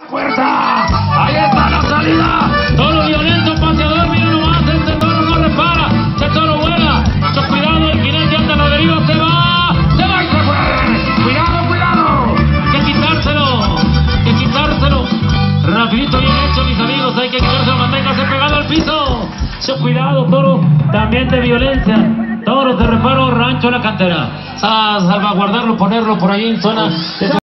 fuerza. Ahí está la salida. Toro violento, paseador, mira nomás, este toro no repara, este toro vuela. Mucho cuidado, el jinete anda a la deriva, se va y se fue. Cuidado, cuidado. Hay que quitárselo. Rapidito, bien hecho, mis amigos, hay que quitárselo, manténgase pegado al piso. Mucho cuidado, toro, también de violencia. Toro de reparo, Rancho La Cantera. A salvaguardarlo, ponerlo por ahí en zona de